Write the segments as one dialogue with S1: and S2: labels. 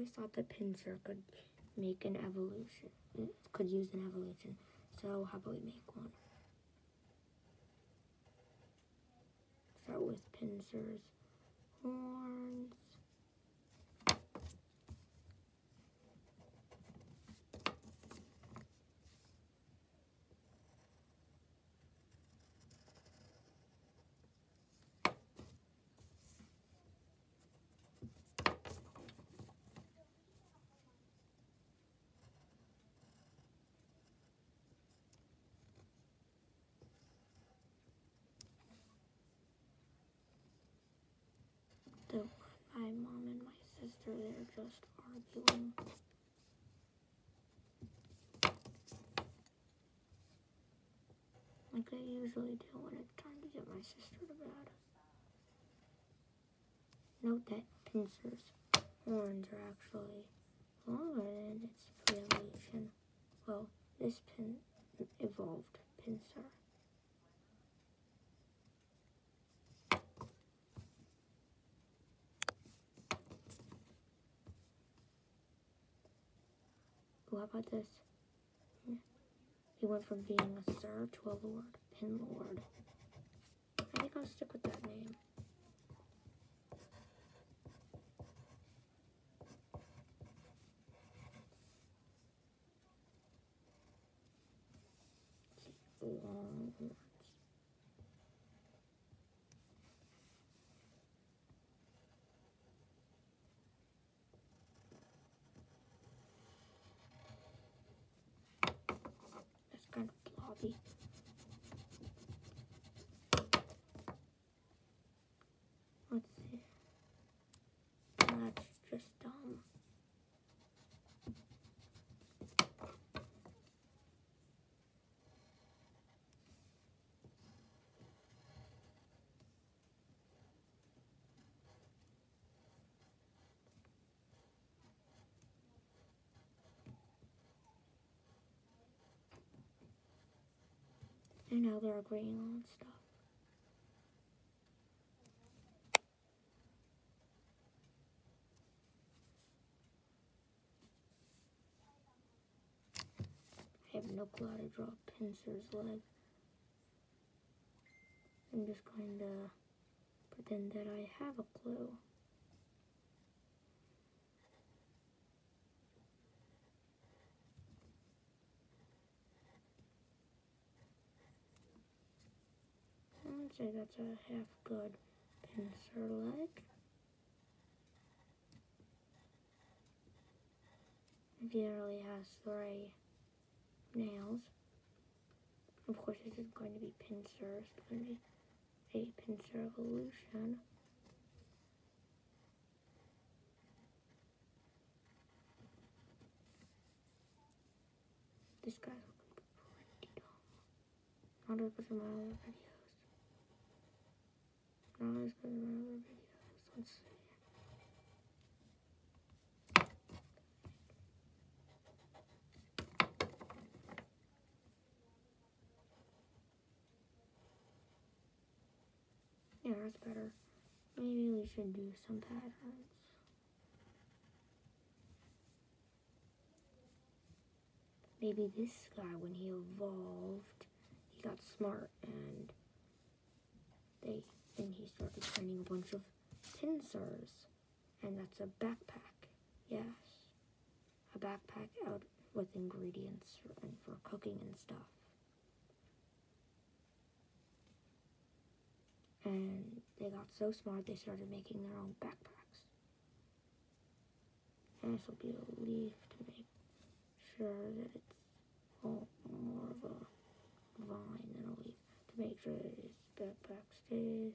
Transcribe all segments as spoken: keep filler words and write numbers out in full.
S1: always thought that Pinsir could make an evolution, could use an evolution. So how about we make one? Start with Pinsir's horns. The, my mom and my sister, they're just arguing. Like I usually do when it's time to get my sister to bed. Note that Pinsir's horns are actually longer than its pre-evolution. Well, this pin evolved Pinsir. Ooh, how about this? He went from being a sir to a lord, Pin Lord. I think I'll stick with that name. Long horns. That's kind of blobby. Let's see. That's just dumb. And now they're agreeing on stuff. I have no clue how to draw Pinsir's leg. I'm just going to pretend that I have a clue. I'd say that's a half good Pinsir leg. It barely has three nails. Of course, this is going to be Pinsir. It's going to be a Pinsir evolution. This guy's looking pretty dumb. Not as good as my other videos. Not as good as my other videos. Let's see. Yeah, that's better. Maybe we should do some patterns. Maybe this guy, when he evolved, he got smart and they and he started training a bunch of Pinsirs. And that's a backpack. Yes. A backpack out with ingredients for, and for cooking and stuff. And they got so smart they started making their own backpacks. And this will be a leaf to make sure that it's all more of a vine than a leaf. To make sure that his backpack stays.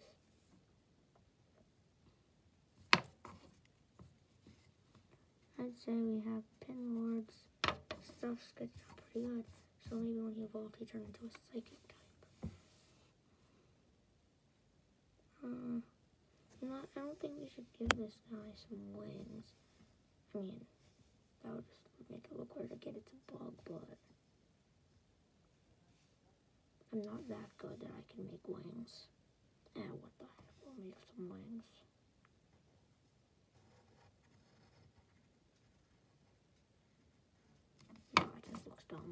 S1: I'd say we have Pin Lord's stuff sketched out pretty good. So maybe when he evolved he turned into a psychic type. Uh, not, I don't think we should give this guy some wings. I mean, that would just make it look weird to get it's a bug, but I'm not that good that I can make wings. Eh, what the heck, we'll make some wings. bottom.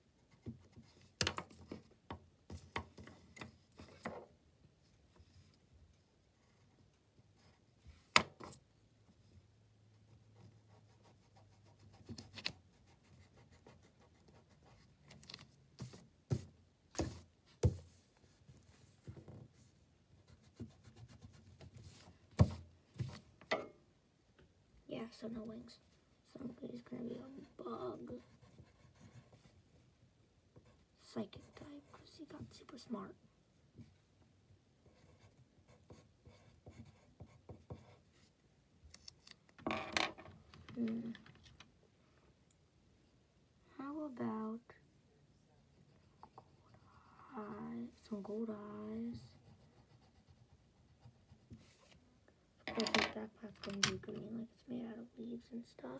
S1: Yeah, so no wings. So he's gonna be a bug. Psychic type, because he got super smart. Hmm. How about eye, some gold eyes? Of course, his backpack's going to be green, like it's made out of leaves and stuff.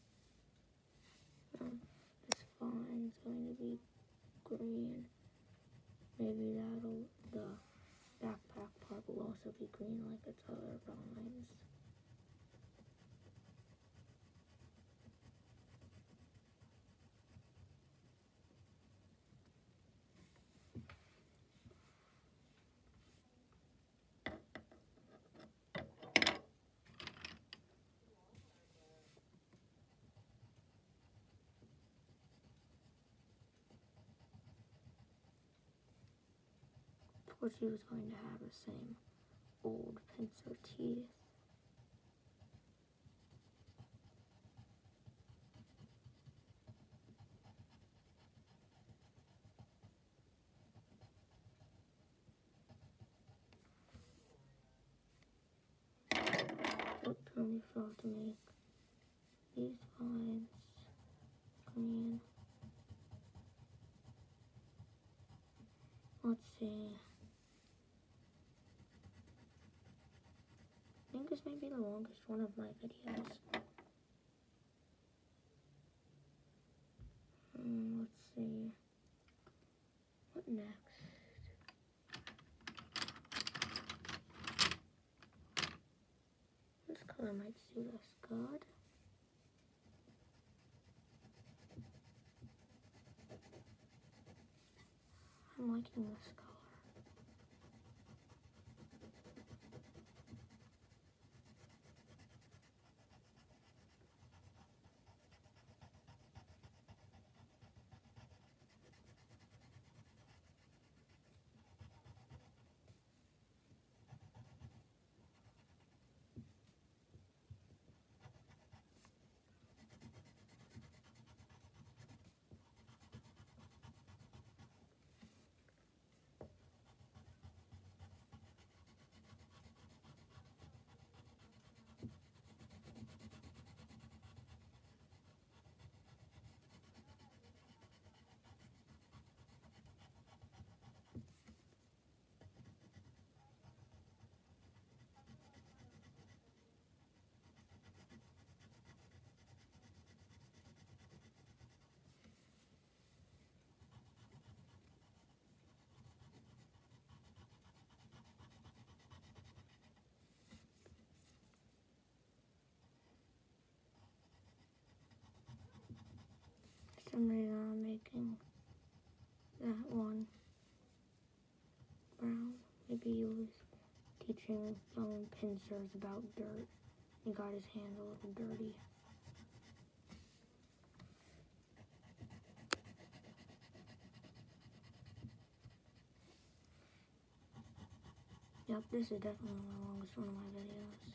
S1: Um, this vine's going to be green. Maybe that'll, the backpack part will also be green like its other vines. Of course, he was going to have the same old pincer teeth. What totally forgot to make these vines green. Let's see. I think this may be the longest one of my videos. Hmm, let's see. What next? This color might suit us good. I'm liking this color. For some reason I'm making that one brown. Maybe he was teaching young pincers about dirt. He got his hands a little dirty. Yep, this is definitely the longest one of my videos.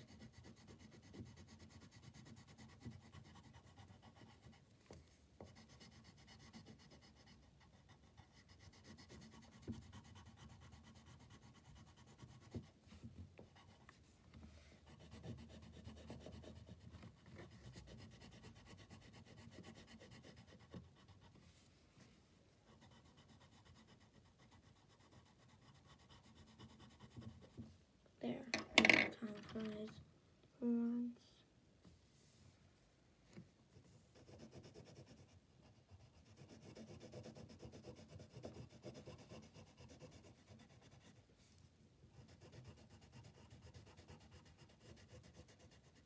S1: There, time for his horns.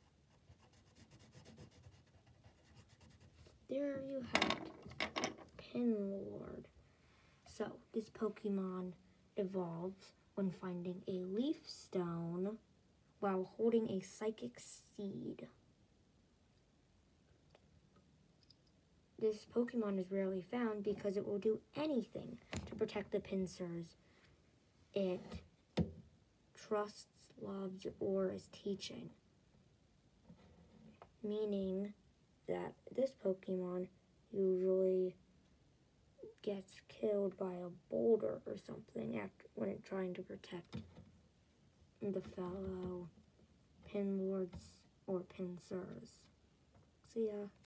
S1: There you have it. Pinlord. So, this Pokemon evolves when finding a leaf stone while holding a psychic seed. This Pokemon is rarely found because it will do anything to protect the pincers it trusts, loves, or is teaching. Meaning that this Pokemon usually gets killed by a boulder or something after when it's trying to protect the fellow Pinlords or Pincers. See ya.